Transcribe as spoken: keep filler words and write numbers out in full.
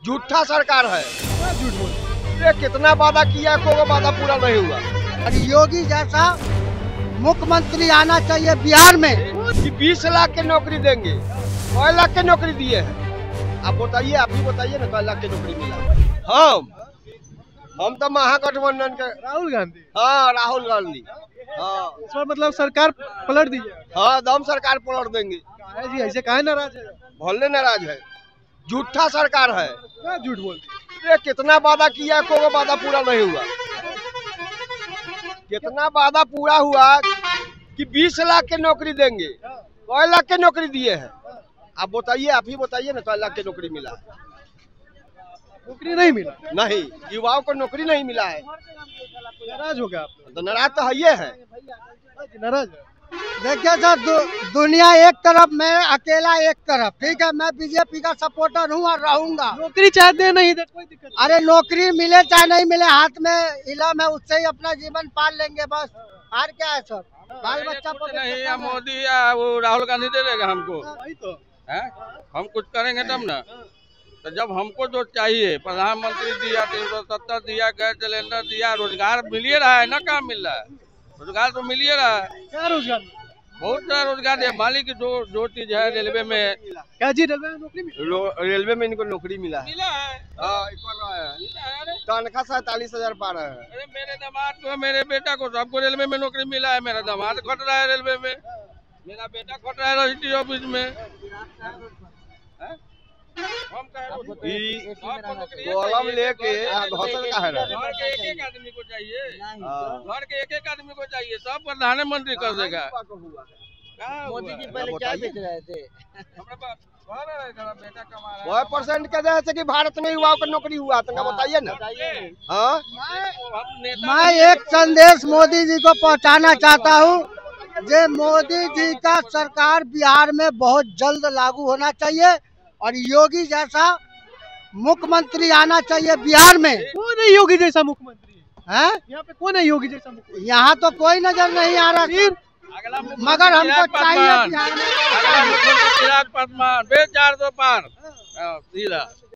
झूठा सरकार है। झूठ बोल। ये कितना वादा किया, कोई वादा पूरा नहीं हुआ। और योगी जैसा मुख्यमंत्री आना चाहिए बिहार में। कि बीस लाख की नौकरी देंगे, कई लाख की नौकरी दिए हैं। आप बताइए, आप ही बताइए ना, कई लाख की नौकरी मिला। हम हम तो महागठबंधन के राहुल गांधी। हाँ, राहुल गांधी। हाँ इस बार मतलब सरकार पलट दी है। हाँ, दम सरकार पलट देंगे। काहे जी ऐसे काहे नाराज है? भले नाराज है, झूठा सरकार है। क्या झूठ बोल? ये कितना वादा किया, कोई वादा पूरा नहीं हुआ। कितना वादा पूरा हुआ कि बीस लाख की नौकरी देंगे, कई लाख की नौकरी दिए हैं। आप बताइए, आप ही बताइए ना, कई लाख की नौकरी मिला? नौकरी नहीं मिला। नहीं, युवाओं को नौकरी नहीं मिला है। नाराज हो गया आप? तो नाराज तो है है। नाराज है। देखिए सर, दु, दुनिया एक तरफ, मैं अकेला एक तरफ। ठीक है, मैं बीजेपी का सपोर्टर हूँ और रहूंगा। नौकरी चाहे दे नहीं दे कोई दिक्कत नहीं। अरे नौकरी मिले चाहे नहीं मिले, हाथ में इलम है, उससे ही अपना जीवन पाल लेंगे बस। और क्या है सर, बाल बच्चा कुछ नहीं है। मोदी या वो राहुल गांधी दे देगा हमको? वही तो है, हम कुछ करेंगे तब ना। तो जब हमको जो चाहिए, प्रधानमंत्री दिया, तीन सौ सत्तर दिया, गैस सिलेंडर दिया, रोजगार मिल ही रहा है ना। काम मिल रहा है, रोजगार तो मिल ही रहा है। क्या रोजगार? बहुत सारा रोजगार है। मालिक जो जो चीज है रेलवे में, क्या जी रेलवे में नौकरी मिली? रेलवे में इनको नौकरी मिला है। मिला है। हाँ, एक बार रहा है। मिला है। अरे तनख्वाह सैतालीस हजार पा रहे हैं। अरे मेरे दामाद को, मेरे बेटा को, सबको रेलवे में नौकरी मिला है। मेरा दामाद खट रहा है रेलवे में, मेरा बेटा खट रहा है रजिस्ट्री ऑफिस में। हम ई कॉलम लेके घोषण का है ना। घर के एक एक आदमी को चाहिए, घर के एक एक आदमी को चाहिए, सब प्रधानमंत्री कर देगा। मोदी जी पहले क्या बेच रहे थे? बेटा कमा रहा वह परसेंट के जैसे कि भारत में युवाओं को नौकरी हुआ, तो बताइए ना। हाँ, मैं एक संदेश मोदी जी को पहुंचाना चाहता हूं, जे मोदी जी का सरकार बिहार में बहुत जल्द लागू होना चाहिए और योगी जैसा मुख्यमंत्री आना चाहिए बिहार में। कौन है योगी जैसा मुख्यमंत्री? है यहाँ पे कौन है योगी जैसा मुख्यमंत्री? यहाँ तो कोई नजर नहीं आ रहा फिर, अगला मगर हमको चाहिए बिहार में। अगला मुख्यमंत्री चिराग पासवान, चार सौ पार सीधा।